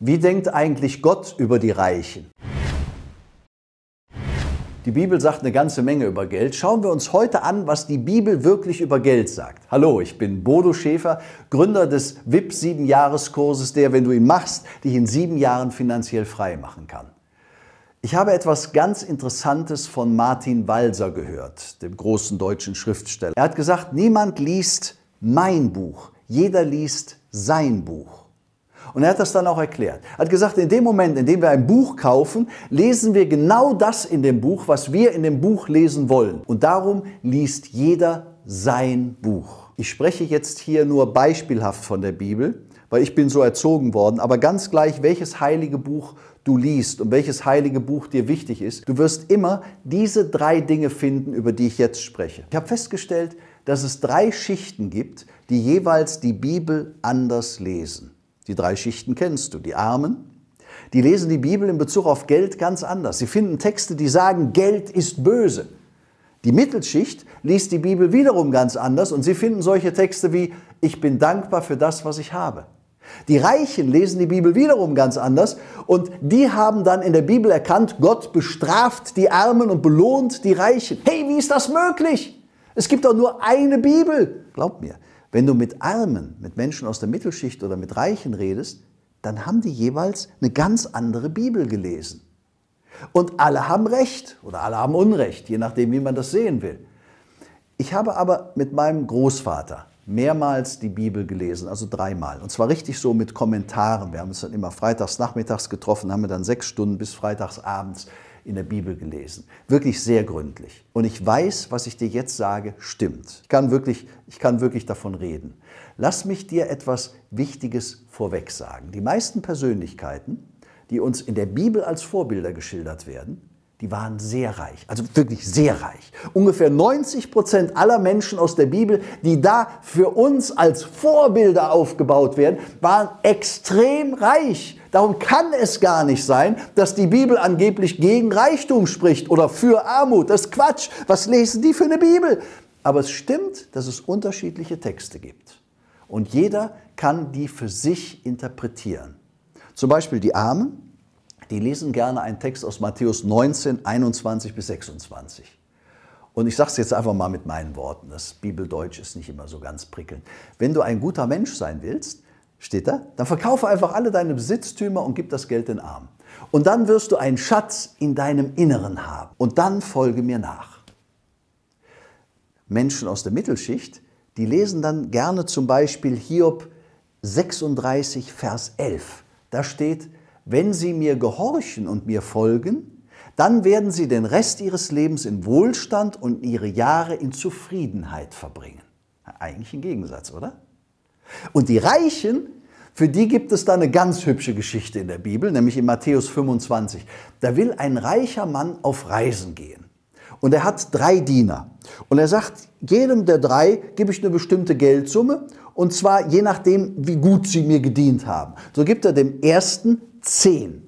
Wie denkt eigentlich Gott über die Reichen? Die Bibel sagt eine ganze Menge über Geld. Schauen wir uns heute an, was die Bibel wirklich über Geld sagt. Hallo, ich bin Bodo Schäfer, Gründer des VIP 7-Jahres-Kurses, der, wenn du ihn machst, dich in 7 Jahren finanziell frei machen kann. Ich habe etwas ganz Interessantes von Martin Walser gehört, dem großen deutschen Schriftsteller. Er hat gesagt, niemand liest mein Buch, jeder liest sein Buch. Und er hat das dann auch erklärt. Er hat gesagt, in dem Moment, in dem wir ein Buch kaufen, lesen wir genau das in dem Buch, was wir in dem Buch lesen wollen. Und darum liest jeder sein Buch. Ich spreche jetzt hier nur beispielhaft von der Bibel, weil ich bin so erzogen worden, aber ganz gleich, welches heilige Buch du liest und welches heilige Buch dir wichtig ist, du wirst immer diese 3 Dinge finden, über die ich jetzt spreche. Ich habe festgestellt, dass es 3 Schichten gibt, die jeweils die Bibel anders lesen. Die 3 Schichten kennst du. Die Armen, die lesen die Bibel in Bezug auf Geld ganz anders. Sie finden Texte, die sagen, Geld ist böse. Die Mittelschicht liest die Bibel wiederum ganz anders und sie finden solche Texte wie, ich bin dankbar für das, was ich habe. Die Reichen lesen die Bibel wiederum ganz anders und die haben dann in der Bibel erkannt, Gott bestraft die Armen und belohnt die Reichen. Hey, wie ist das möglich? Es gibt doch nur eine Bibel. Glaub mir. Wenn du mit Armen, mit Menschen aus der Mittelschicht oder mit Reichen redest, dann haben die jeweils eine ganz andere Bibel gelesen. Und alle haben Recht oder alle haben Unrecht, je nachdem, wie man das sehen will. Ich habe aber mit meinem Großvater mehrmals die Bibel gelesen, also 3-mal. Und zwar richtig so mit Kommentaren. Wir haben uns dann immer freitags nachmittags getroffen, haben wir dann 6 Stunden bis freitags abends in der Bibel gelesen. Wirklich sehr gründlich. Und ich weiß, was ich dir jetzt sage, stimmt. Ich kann wirklich davon reden. Lass mich dir etwas Wichtiges vorweg sagen. Die meisten Persönlichkeiten, die uns in der Bibel als Vorbilder geschildert werden, die waren sehr reich, also wirklich sehr reich. Ungefähr 90% aller Menschen aus der Bibel, die da für uns als Vorbilder aufgebaut werden, waren extrem reich. Darum kann es gar nicht sein, dass die Bibel angeblich gegen Reichtum spricht oder für Armut. Das ist Quatsch. Was lesen die für eine Bibel? Aber es stimmt, dass es unterschiedliche Texte gibt. Und jeder kann die für sich interpretieren. Zum Beispiel die Armen. Die lesen gerne einen Text aus Matthäus 19, 21 bis 26. Und ich sage es jetzt einfach mal mit meinen Worten, das Bibeldeutsch ist nicht immer so ganz prickelnd. Wenn du ein guter Mensch sein willst, steht da, dann verkaufe einfach alle deine Besitztümer und gib das Geld den Armen. Und dann wirst du einen Schatz in deinem Inneren haben. Und dann folge mir nach. Menschen aus der Mittelschicht, die lesen dann gerne zum Beispiel Hiob 36, Vers 11. Da steht, wenn sie mir gehorchen und mir folgen, dann werden sie den Rest ihres Lebens in Wohlstand und ihre Jahre in Zufriedenheit verbringen. Eigentlich ein Gegensatz, oder? Und die Reichen, für die gibt es da eine ganz hübsche Geschichte in der Bibel, nämlich in Matthäus 25. Da will ein reicher Mann auf Reisen gehen. Und er hat 3 Diener. Und er sagt, jedem der 3 gebe ich eine bestimmte Geldsumme. Und zwar je nachdem, wie gut sie mir gedient haben. So gibt er dem ersten 10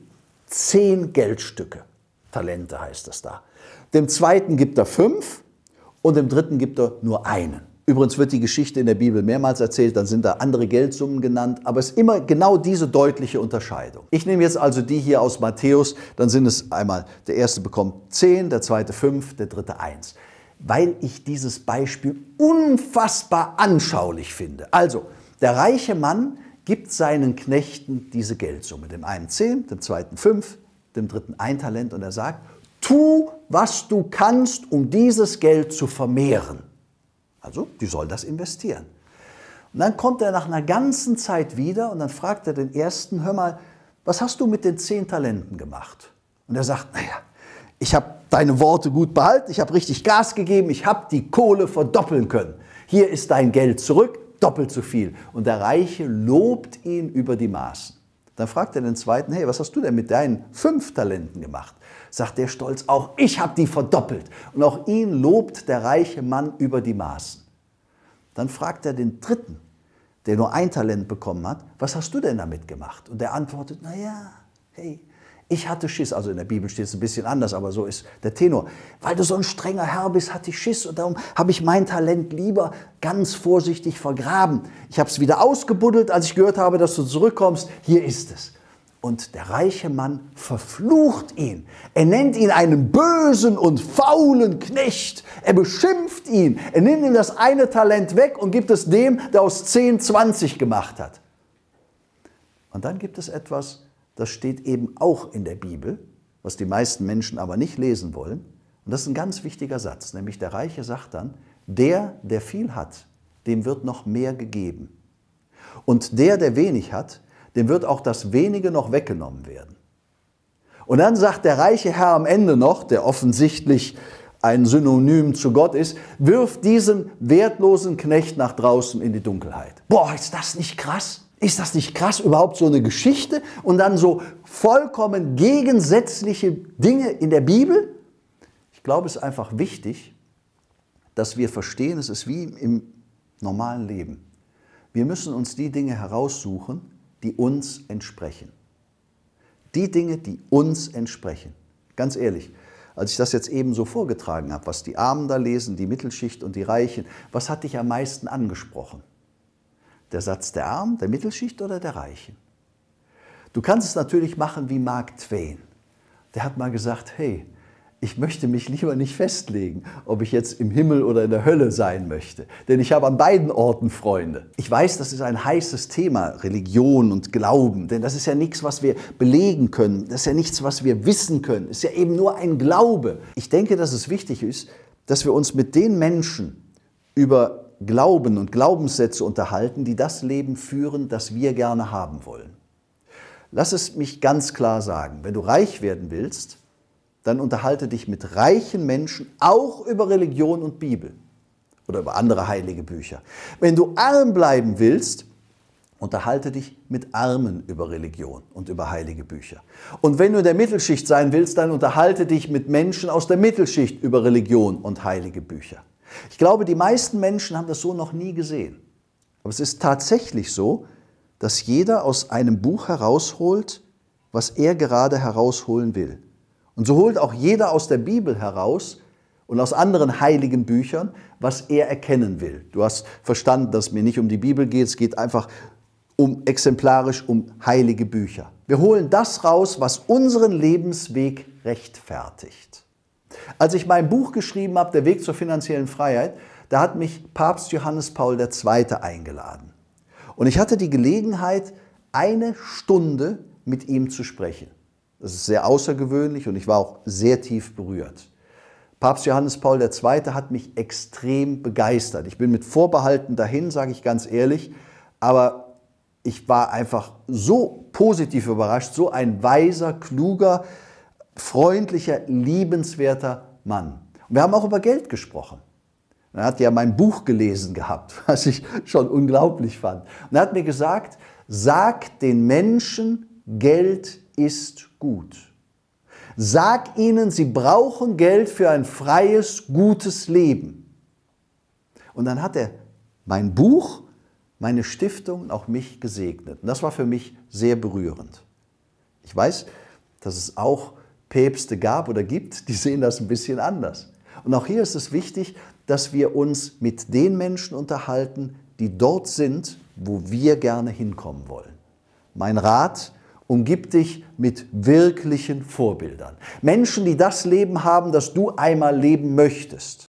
Geldstücke. Talente heißt das da. Dem zweiten gibt er 5 und dem dritten gibt er nur einen. Übrigens wird die Geschichte in der Bibel mehrmals erzählt, dann sind da andere Geldsummen genannt, aber es ist immer genau diese deutliche Unterscheidung. Ich nehme jetzt also die hier aus Matthäus, dann sind es einmal, der erste bekommt 10, der zweite 5, der dritte 1. Weil ich dieses Beispiel unfassbar anschaulich finde. Also, der reiche Mann gibt seinen Knechten diese Geldsumme. Dem einen 10, dem zweiten 5, dem dritten 1 Talent und er sagt, tu, was du kannst, um dieses Geld zu vermehren. Also, die soll das investieren. Und dann kommt er nach einer ganzen Zeit wieder und dann fragt er den ersten, hör mal, was hast du mit den 10 Talenten gemacht? Und er sagt, naja, ich habe deine Worte gut behalten, ich habe richtig Gas gegeben, ich habe die Kohle verdoppeln können. Hier ist dein Geld zurück, doppelt so viel. Und der Reiche lobt ihn über die Maßen. Dann fragt er den zweiten, hey, was hast du denn mit deinen 5 Talenten gemacht? Sagt der stolz, auch ich habe die verdoppelt. Und auch ihn lobt der reiche Mann über die Maßen. Dann fragt er den dritten, der nur 1 Talent bekommen hat, was hast du denn damit gemacht? Und der antwortet, naja, hey, ich hatte Schiss. Also in der Bibel steht es ein bisschen anders, aber so ist der Tenor. Weil du so ein strenger Herr bist, hatte ich Schiss und darum habe ich mein Talent lieber ganz vorsichtig vergraben. Ich habe es wieder ausgebuddelt, als ich gehört habe, dass du zurückkommst. Hier ist es. Und der reiche Mann verflucht ihn. Er nennt ihn einen bösen und faulen Knecht. Er beschimpft ihn. Er nimmt ihm das eine Talent weg und gibt es dem, der aus 10 20 gemacht hat. Und dann gibt es etwas, das steht eben auch in der Bibel, was die meisten Menschen aber nicht lesen wollen. Und das ist ein ganz wichtiger Satz, nämlich der Reiche sagt dann, der viel hat, dem wird noch mehr gegeben. Und der wenig hat, dem wird auch das Wenige noch weggenommen werden. Und dann sagt der reiche Herr am Ende noch, der offensichtlich ein Synonym zu Gott ist, wirft diesen wertlosen Knecht nach draußen in die Dunkelheit. Boah, ist das nicht krass? Ist das nicht krass, überhaupt so eine Geschichte? Und dann so vollkommen gegensätzliche Dinge in der Bibel? Ich glaube, es ist einfach wichtig, dass wir verstehen, es ist wie im normalen Leben. Wir müssen uns die Dinge heraussuchen, die uns entsprechen. Die Dinge, die uns entsprechen. Ganz ehrlich, als ich das jetzt eben so vorgetragen habe, was die Armen da lesen, die Mittelschicht und die Reichen, was hat dich am meisten angesprochen? Der Satz der Armen, der Mittelschicht oder der Reichen? Du kannst es natürlich machen wie Mark Twain. Der hat mal gesagt, hey, ich möchte mich lieber nicht festlegen, ob ich jetzt im Himmel oder in der Hölle sein möchte. Denn ich habe an beiden Orten Freunde. Ich weiß, das ist ein heißes Thema, Religion und Glauben. Denn das ist ja nichts, was wir belegen können. Das ist ja nichts, was wir wissen können. Es ist ja eben nur ein Glaube. Ich denke, dass es wichtig ist, dass wir uns mit den Menschen über Glauben und Glaubenssätze unterhalten, die das Leben führen, das wir gerne haben wollen. Lass es mich ganz klar sagen. Wenn du reich werden willst, dann unterhalte dich mit reichen Menschen auch über Religion und Bibel oder über andere heilige Bücher. Wenn du arm bleiben willst, unterhalte dich mit Armen über Religion und über heilige Bücher. Und wenn du in der Mittelschicht sein willst, dann unterhalte dich mit Menschen aus der Mittelschicht über Religion und heilige Bücher. Ich glaube, die meisten Menschen haben das so noch nie gesehen. Aber es ist tatsächlich so, dass jeder aus einem Buch herausholt, was er gerade herausholen will. Und so holt auch jeder aus der Bibel heraus und aus anderen heiligen Büchern, was er erkennen will. Du hast verstanden, dass es mir nicht um die Bibel geht, es geht einfach exemplarisch um heilige Bücher. Wir holen das raus, was unseren Lebensweg rechtfertigt. Als ich mein Buch geschrieben habe, Der Weg zur finanziellen Freiheit, da hat mich Papst Johannes Paul II. Eingeladen. Und ich hatte die Gelegenheit, 1 Stunde mit ihm zu sprechen. Das ist sehr außergewöhnlich und ich war auch sehr tief berührt. Papst Johannes Paul II. Hat mich extrem begeistert. Ich bin mit Vorbehalten dahin, sage ich ganz ehrlich, aber ich war einfach so positiv überrascht, so ein weiser, kluger, freundlicher, liebenswerter Mann. Und wir haben auch über Geld gesprochen. Er hat ja mein Buch gelesen gehabt, was ich schon unglaublich fand. Und er hat mir gesagt, sag den Menschen, Geld ist gut. Sag ihnen, sie brauchen Geld für ein freies, gutes Leben. Und dann hat er mein Buch, meine Stiftung und auch mich gesegnet. Und das war für mich sehr berührend. Ich weiß, dass es auch Päpste gab oder gibt, die sehen das ein bisschen anders. Und auch hier ist es wichtig, dass wir uns mit den Menschen unterhalten, die dort sind, wo wir gerne hinkommen wollen. Mein Rat: Umgib dich mit wirklichen Vorbildern. Menschen, die das Leben haben, das du einmal leben möchtest.